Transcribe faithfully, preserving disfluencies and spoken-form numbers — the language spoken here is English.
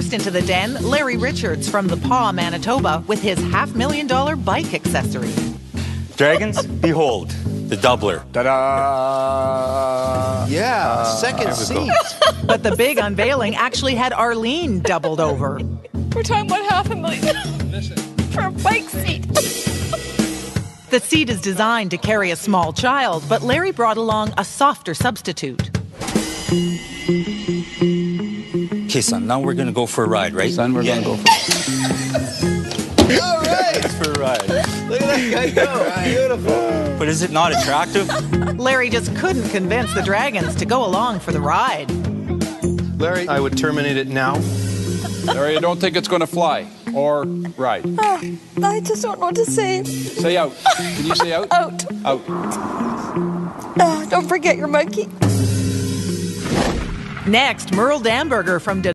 Next into the den, Larry Richards from The Paw, Manitoba, with his half-million dollar bike accessory. Dragons, behold, the doubler. Ta-da! Yeah, Uh, second seat. But the big unveiling actually had Arlene doubled over. We're talking about half a million for a bike seat. The seat is designed to carry a small child, but Larry brought along a softer substitute. Okay, son, now we're gonna go for a ride, right? Son, we're Yeah. gonna go for All right. For a ride. Look at that guy go. Beautiful. But is it not attractive? Larry just couldn't convince the dragons to go along for the ride. Larry, I would terminate it now. Larry, I don't think it's gonna fly or ride. Oh, I just don't know what to say. Say out. Can you say out? Out. Out. Oh, don't forget your monkey. Next, Merle Damberger from